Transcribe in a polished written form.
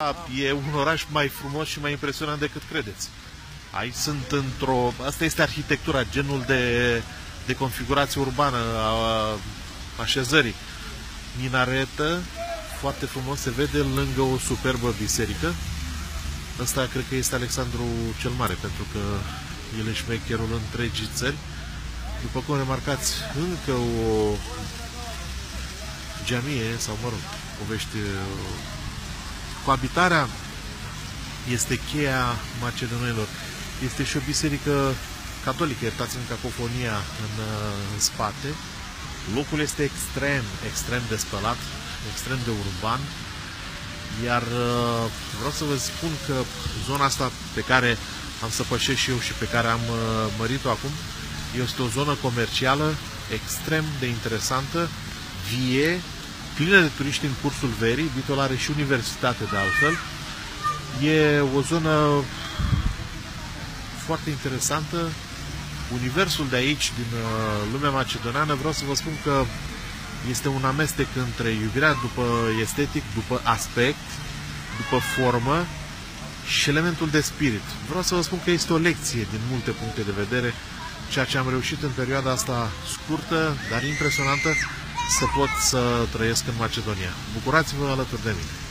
E un oraș mai frumos și mai impresionant decât credeți. Aici sunt într-o... Asta este arhitectura, genul de configurație urbană a așezării. Minaretă, foarte frumos, se vede lângă o superbă biserică. Ăsta cred că este Alexandru cel Mare, pentru că el e șmecherul întregii țări. După cum remarcați, încă o geamie, sau mă rog, povești. Coabitarea este cheia macedonenilor. Este și o biserică catolică, iertați-mi cacofonia în spate. Locul este extrem de spălat, extrem de urban. Iar vreau să vă spun că zona asta pe care am să pășesc și eu și pe care am mărit-o acum, este o zonă comercială extrem de interesantă, vie, plină de turiști în cursul verii. Bitol are și universitate de altfel. E o zonă foarte interesantă. Universul de aici, din lumea macedoneană, vreau să vă spun că este un amestec între iubirea după estetic, după aspect, după formă și elementul de spirit. Vreau să vă spun că este o lecție din multe puncte de vedere, ceea ce am reușit în perioada asta scurtă, dar impresionantă, să pot să trăiesc în Macedonia. Bucurați-vă alături de mine!